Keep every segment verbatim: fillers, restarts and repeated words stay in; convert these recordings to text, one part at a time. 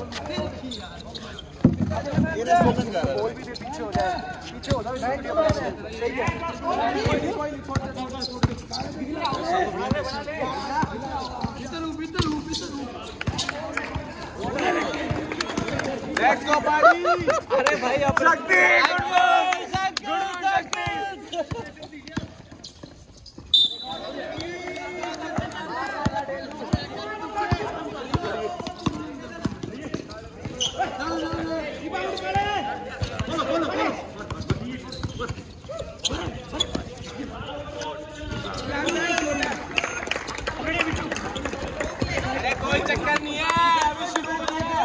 ये रेस्टोरेंट कर रहा है। बॉल भी पीछे हो जाए, पीछे हो जाए सही है। Let's go party. अरे भाई अब शक्ति गुड अरे कोई चक्कर नहीं है, अभी शुरू किया है।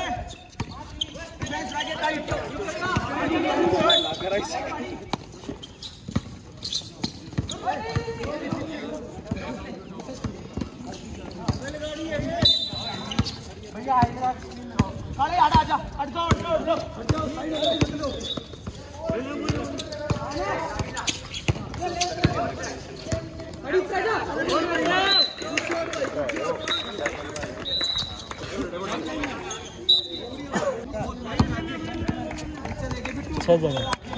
भैया खड़े हट आजा, हट जाओ हट जाओ हट जाओ साइड हट जाओ। छह जगह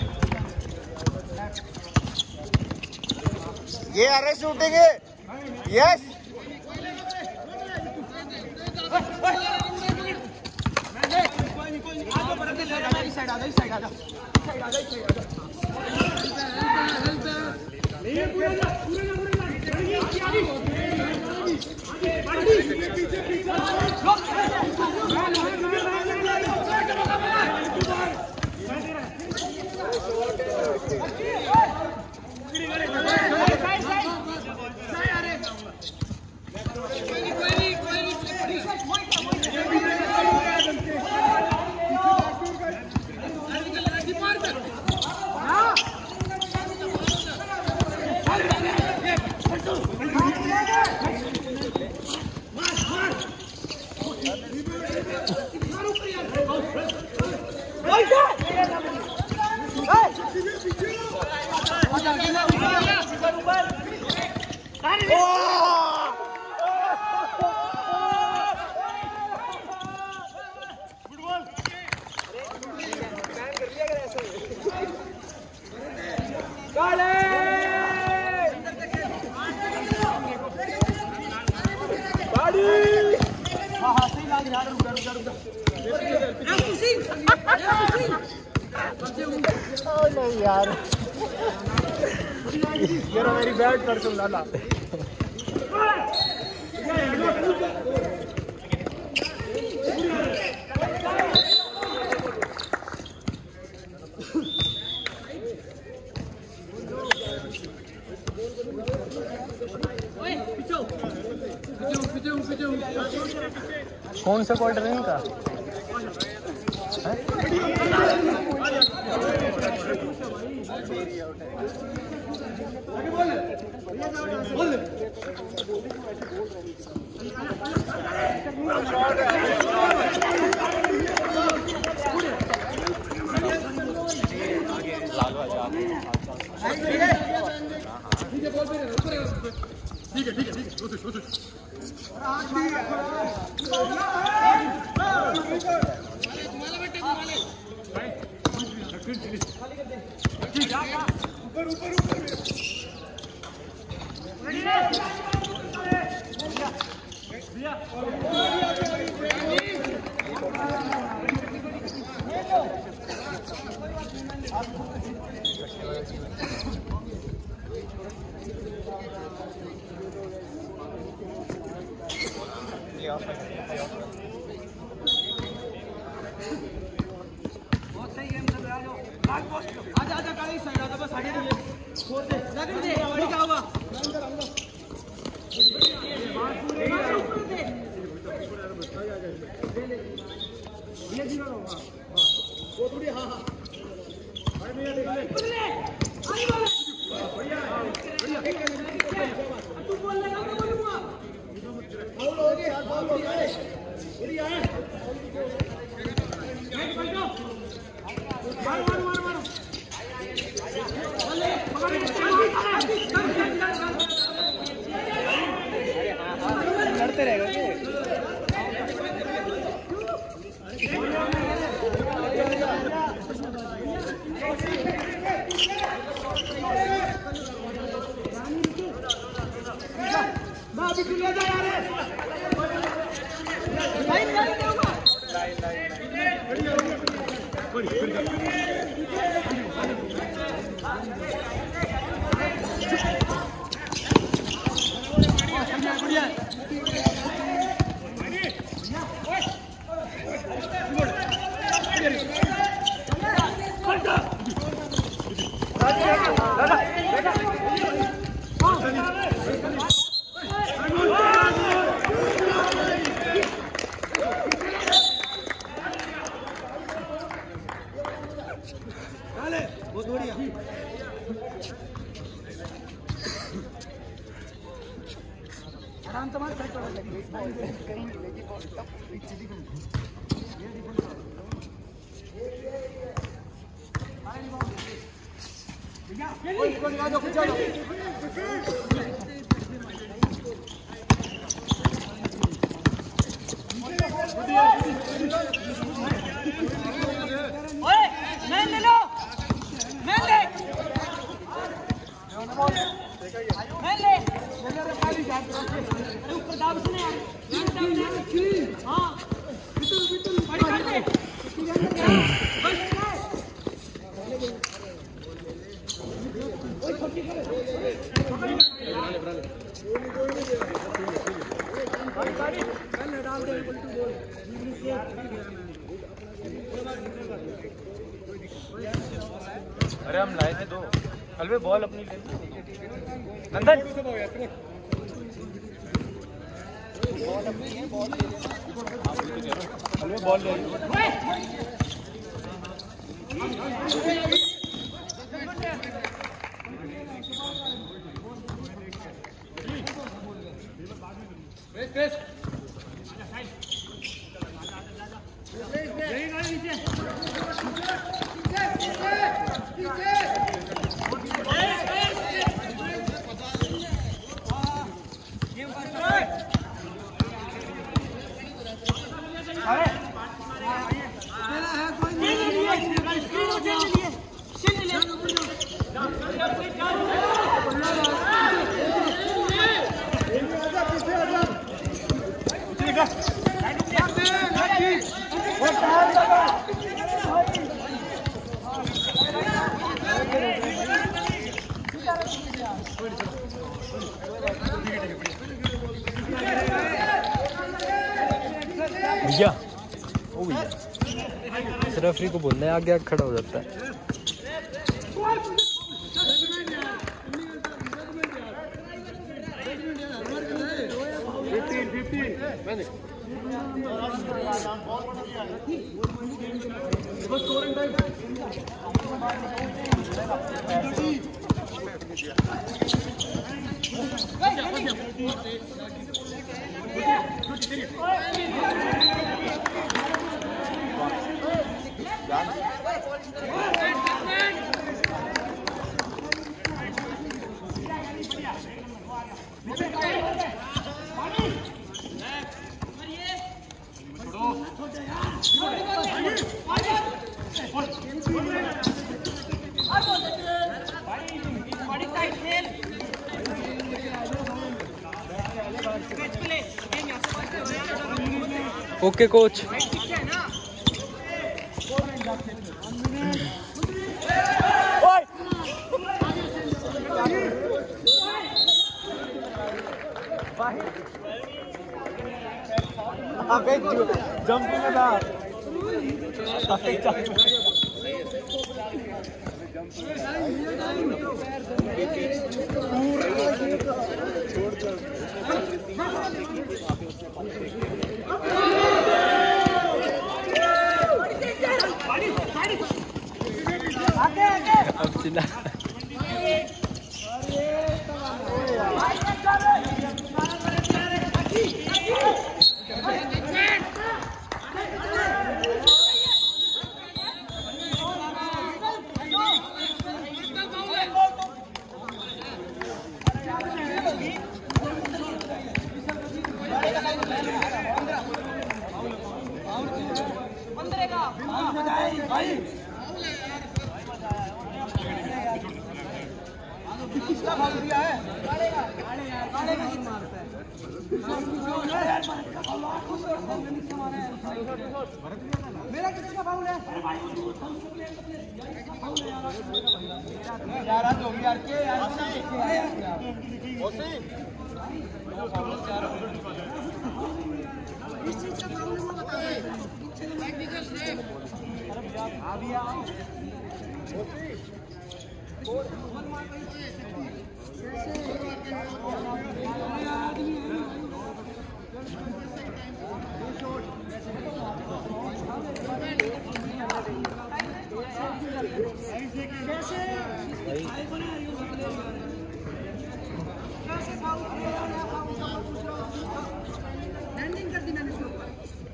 ये अरे शूटिंग है। यस साइड आ जा, साइड आ जा, साइड आ जा, साइड आ जा। नहीं यार, ये मेरी बैट कर तुम लाला। कौन सा क्वार्टर है इनका? ठीक है ठीक है ठीक है ऊपर ऊपर ऊपर बहुत सही गेम चल रहा है। आजा आजा काली साइड आजा, बस आगे नहीं छोड़ दे, लगन दे, बड़ी क्या होगा? ये जी ना वो थोड़ी हां हां भाई भैया देख ले आई वाले भैया भैया तू बोल लेगा मैं बोलूंगा। फाउल हो गया, फाउल हो गया, बढ़िया है। बैठ बैठो, मार मार मार मार बोले लड़ते रहेगा। बहुत बढ़िया। आराम से मार साइड पर लगी करेंगे लेकिन कोई कोई निकाल दो कुछ जाओ। ओए मैन ले लो मैन ले मैन ले ऊपर दाब सुने हां बिटू बिटू बड़ी कर दे ओए छोटी करे गाड़ी गाड़ी मैंने डाल दे उल्टी बोल अरे हम लाए थे दो अलवे बॉल अपनी ले नंदन बॉल अपनी है बॉल अलवे बॉल ले रेस रेस भैया ओ भैया रेफरी को बोलना है आगे आगे खड़ा हो जाता है। ओके कोच जंपिंग था अब चिल्ला मेरा किसका फाउल है? यार आज हो गई यार के यार इस चीज का फाउल है बता दे। अभी आओ लैंडिंग कर दी मैंने इसके ऊपर।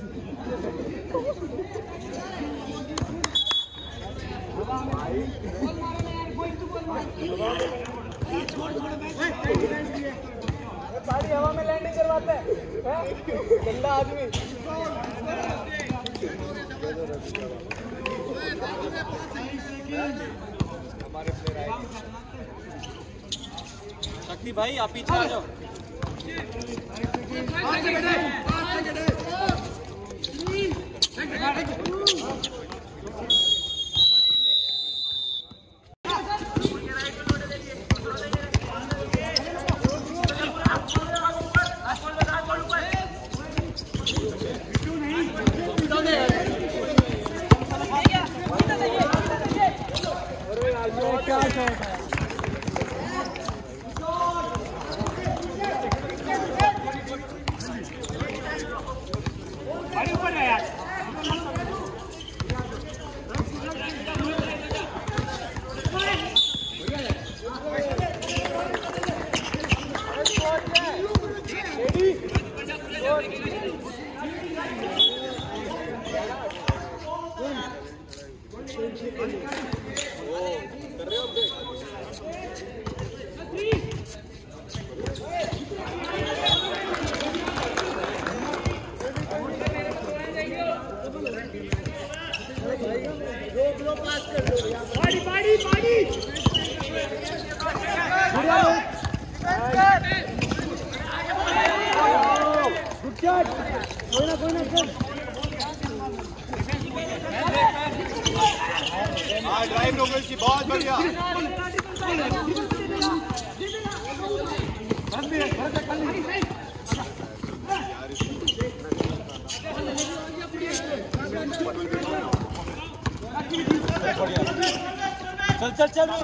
पारी हवा में लैंडिंग करवाता है गंदा आदमी। हमारे प्लेयर आए शक्ति भाई आप पीछे आ जाओ। ड्राइव हो गई बहुत बढ़िया। चल चल चल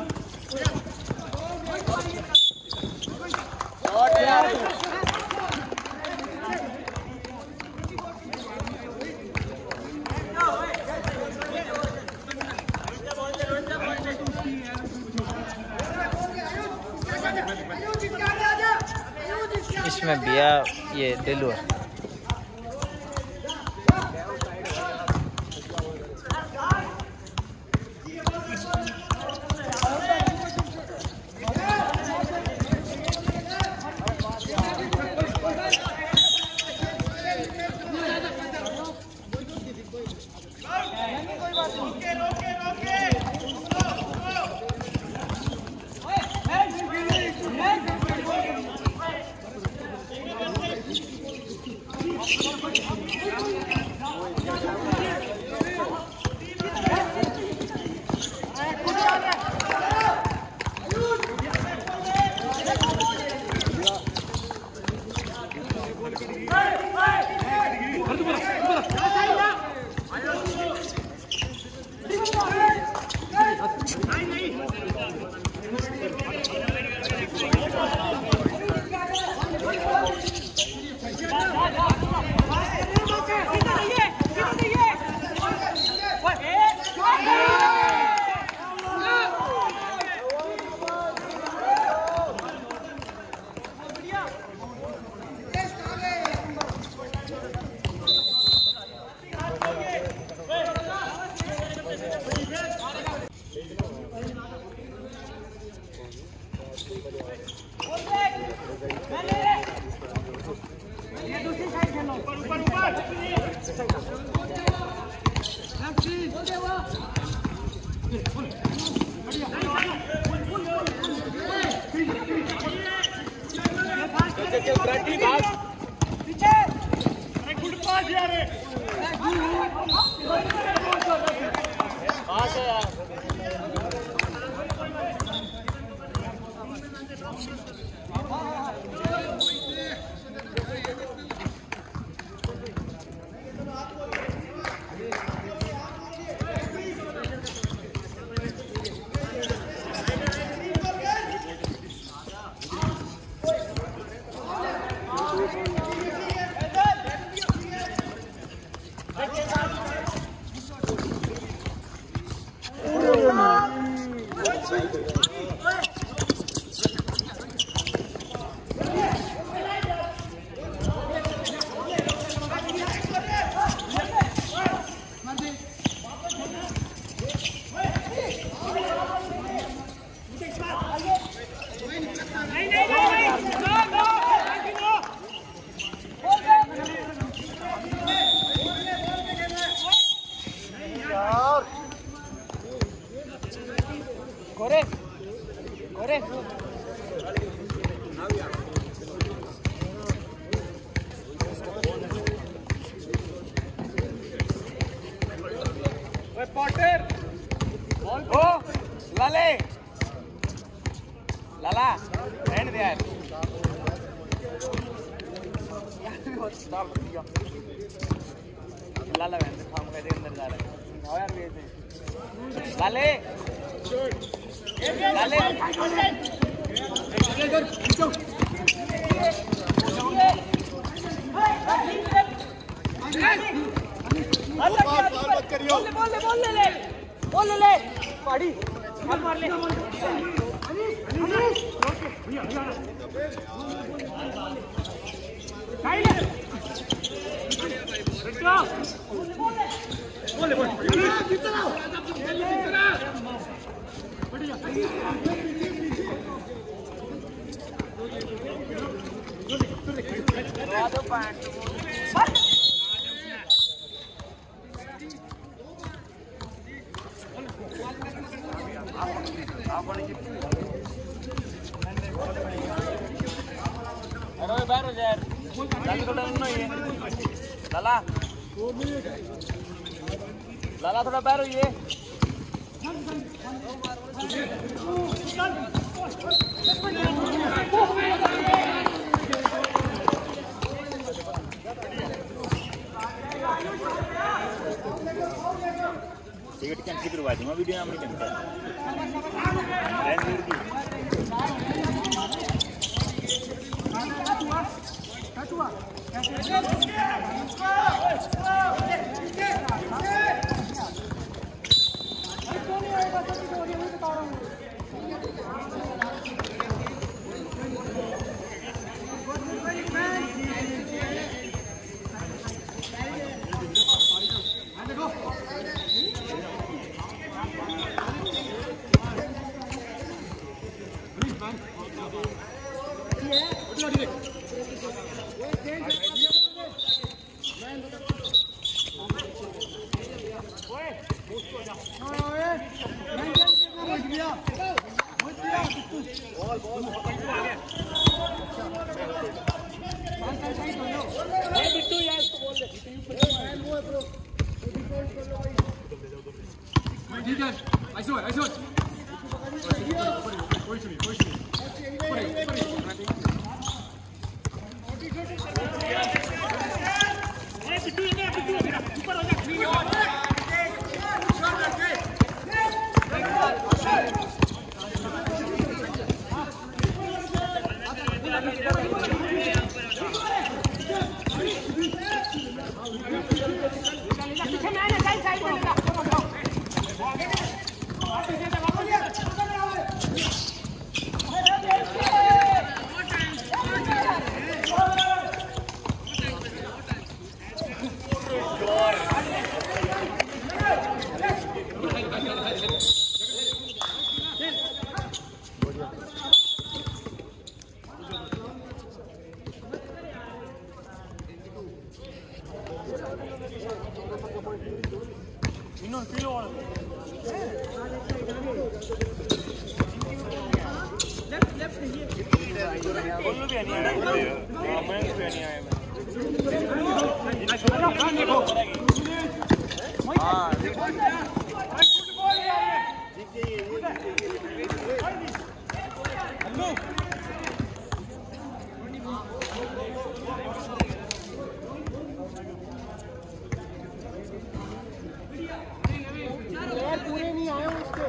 इसमें बिया ये दिलू है। गुड पास यार पास है यार Corre, corre. Oye, Potter. Oh, Lale. Lala, end there. Lala, वैसे काम करके अंदर जा रहे हैं. आओ यार ये से. Lale. Lale. बोल ले बोल ले ले बोल ले पाड़ी मार मार ले बोल ले बोल कितना कितना बढ़िया दो पॉइंट अरे बाहर हो यार लाला थोड़ा नहीं है लाला लाला थोड़ा बाहर होइए टिकट कैंसिल करवा दूंगा वीडियो नाम नहीं बनता I saw it, I saw it. Left, left, here. बोलू भी नहीं आया मैं भी नहीं आया हां पूरे नहीं आए उसके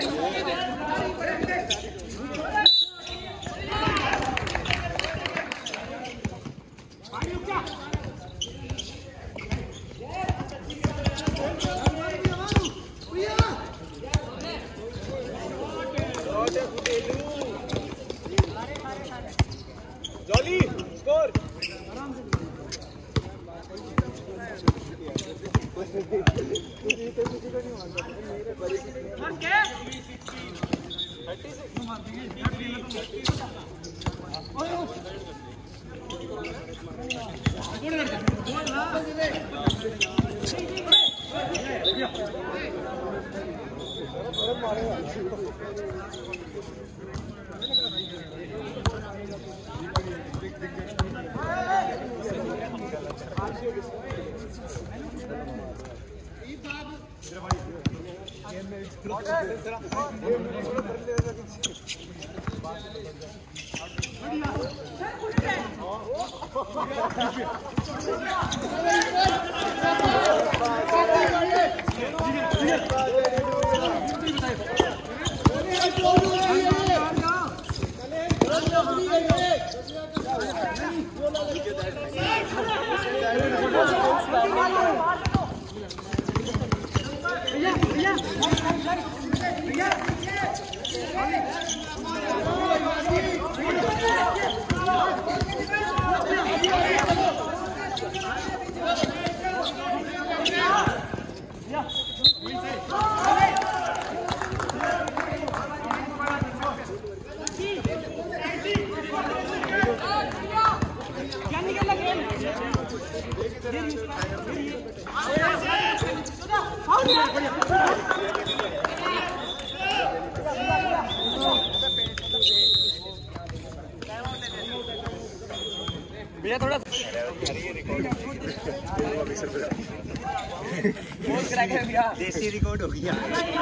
भैया थोड़ा देसी रिकॉर्ड हो गया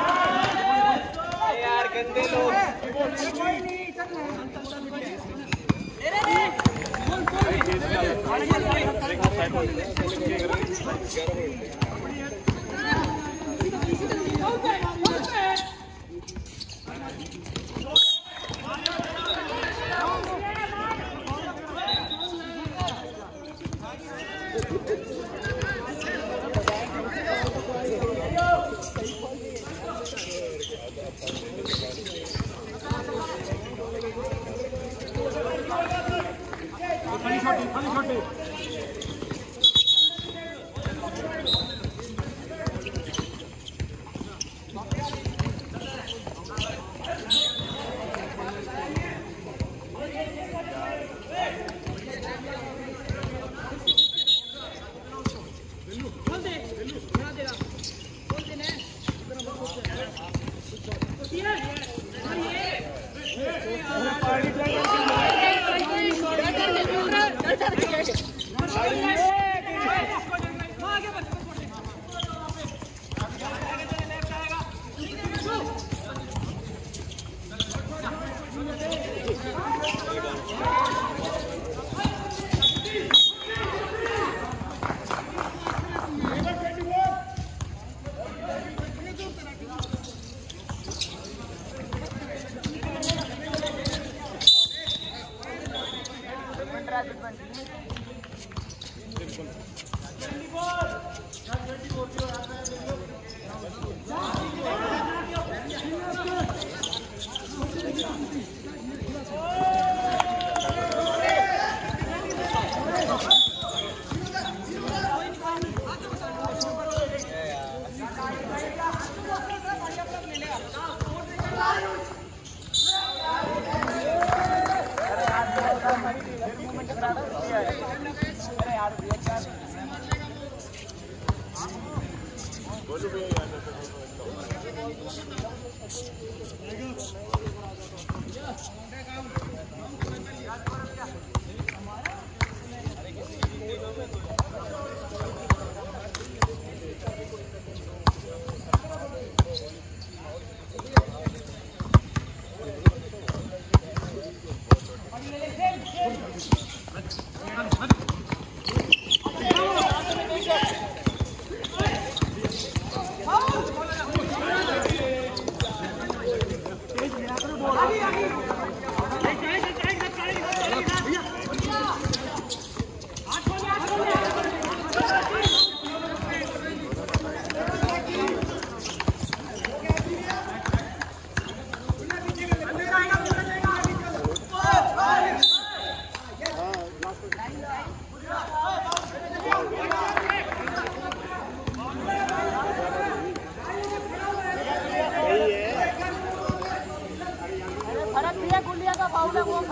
यार, गंदे लोग।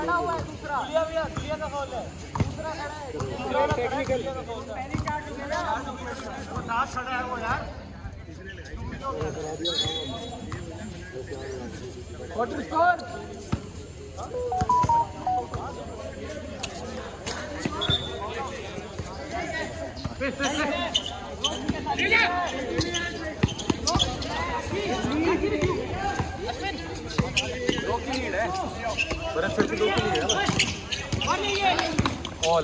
खड़ा हुआ है दूसरा भैया भैया भैया का कॉल है दूसरा खड़ा है टेक्निकल पहली चार्ट हो गया वो साथ खड़ा है वो यार क्वार्टर स्कोर दो की लीड है बरस से दो की लीड है ऑल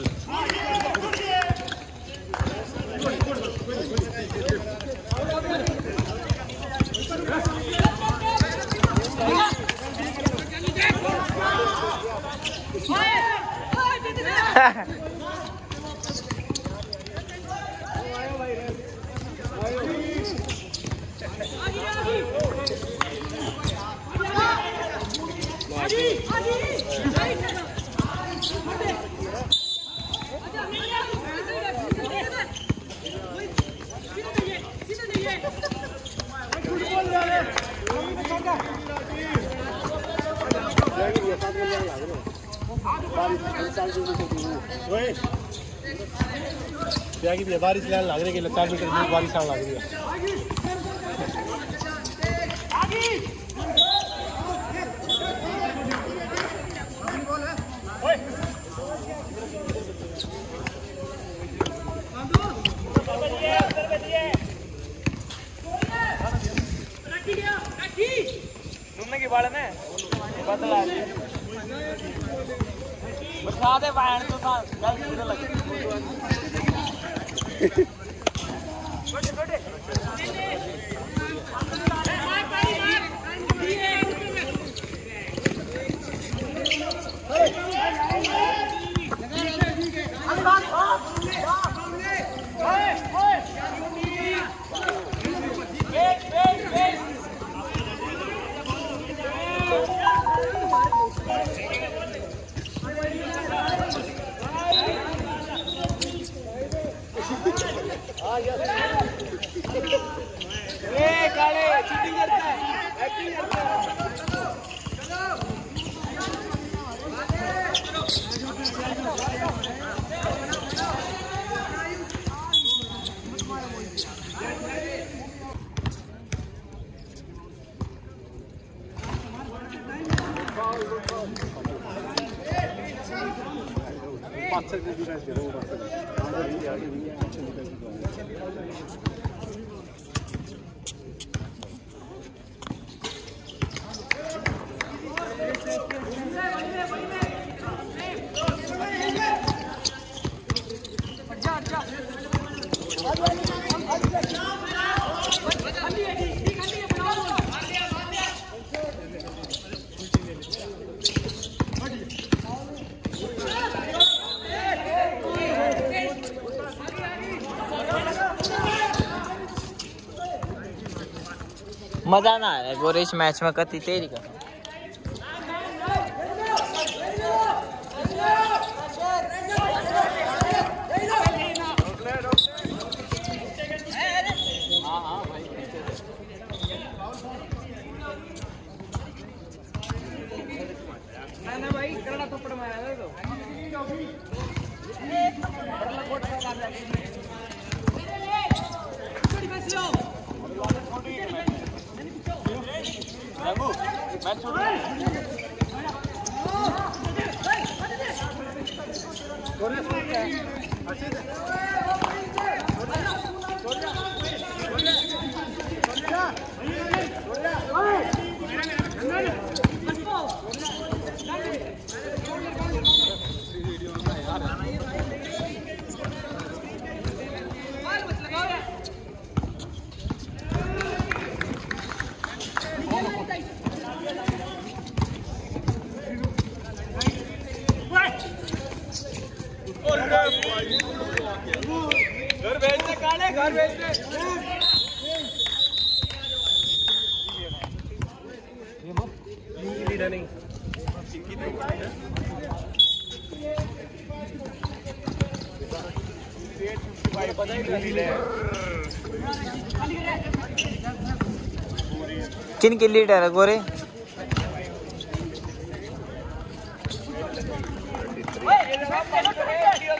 बारिश लाने लग रही है चार मीटर दूर बारिश आने लग रही है घूमने की बाड़ में बदला बता दे वाहन तो था गल सुन लगे छोटे छोटे मार पानी मार ओए ओए वेट वेट वेट ए काले चीटिंग करता है एक्टिंग करता है पाँच से भी रह गया वो बात है मजा ना आया गोरे इस मैच में कती तेरी का ना भाई करड़ा थप्पड़ मारा है तो मैच छोड़ घर भेज दे काले घर भेज दे ये मत लीडर नहीं किन की लीडर है गोरे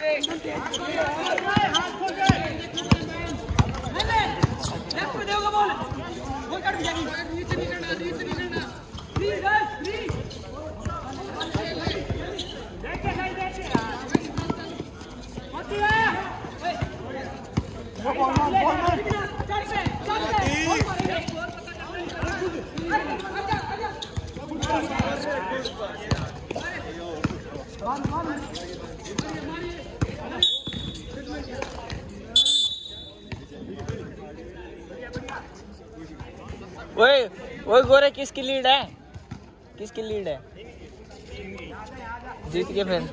ओए ओए गोरे किसकी लीड है? किसकी लीड है? जीत के फिर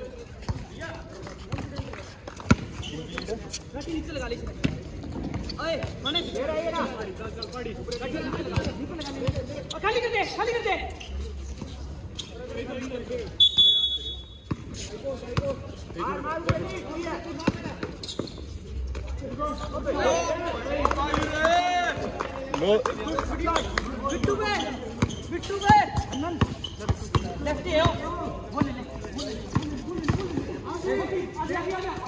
खाली कर दे, खाली कर दे। बिट्टू पे, बिट्टू पे, लेफ्टी है वो, वो ले ले, वो ले ले, आजा आजा आजा,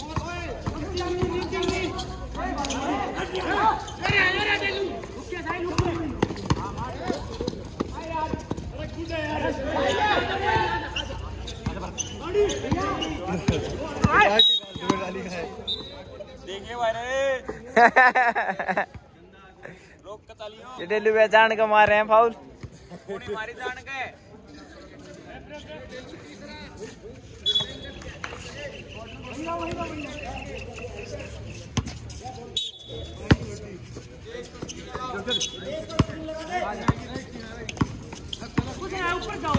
अरे अरे दे लूं, उसके साइड लूं, आ यार, अरे कूद यार, देखिए भाई रोक के तालियों डेलू पे जान के मार रहे हैं फाउल पूरी मारी जान के ऊपर जाओ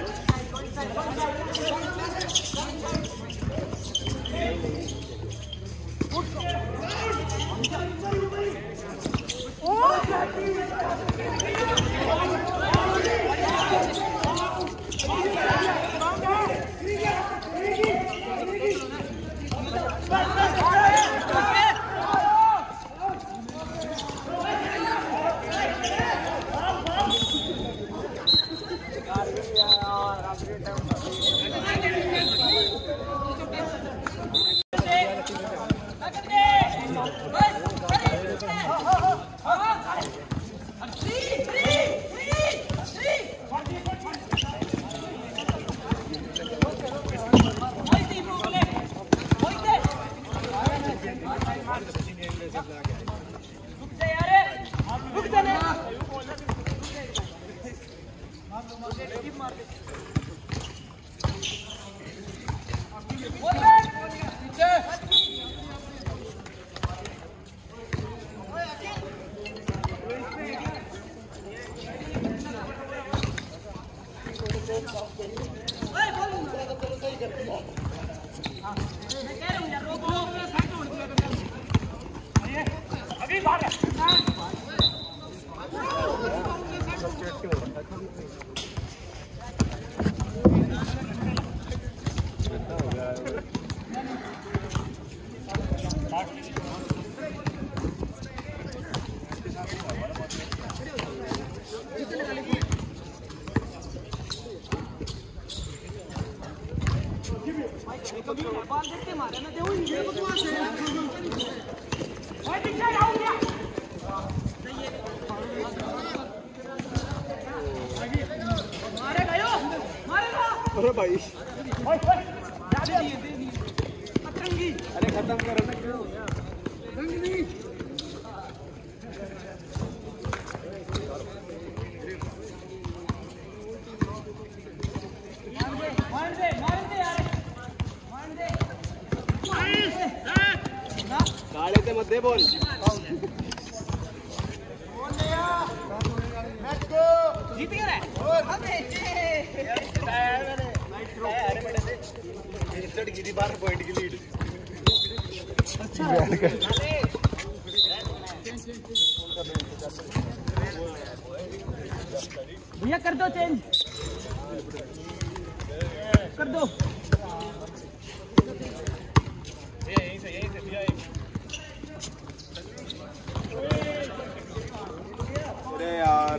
अरे भाई अरे खत्म करो ना, क्यों हो गया रंग नहीं मार दे मार दे यार मार दे काले से मत दे बॉल जीत गया और अबे गिरी बारह पॉइंट की लीड भैया कर दो चेंज कर दो यहीं से यहीं से दिया एक अरे यार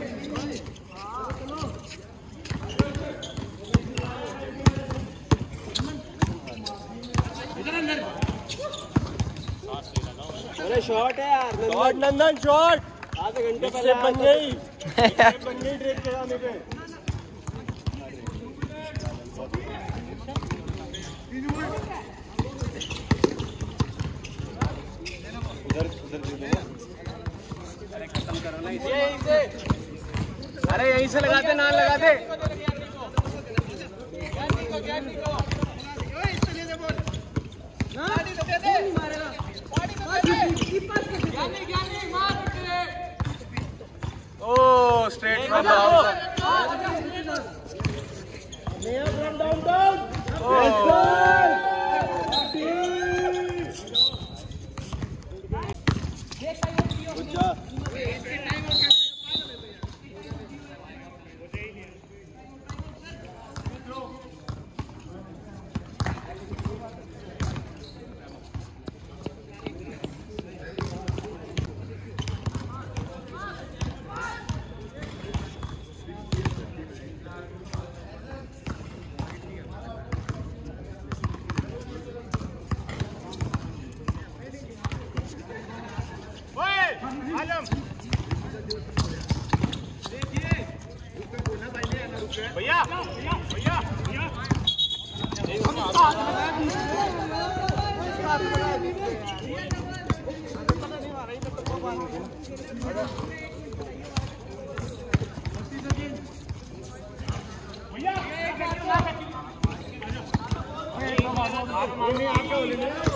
इधर अंदर शॉट है यार शॉट नंदन शॉट आधे घंटे पहले बन गई बन गई ट्रेड कराने पे उधर उधर अरे खत्म करो ना इसे यहीं से अरे यहीं से लगाते ना लगाते Oh, straight from the outside. from downtown. Good job. भैया भैया भैया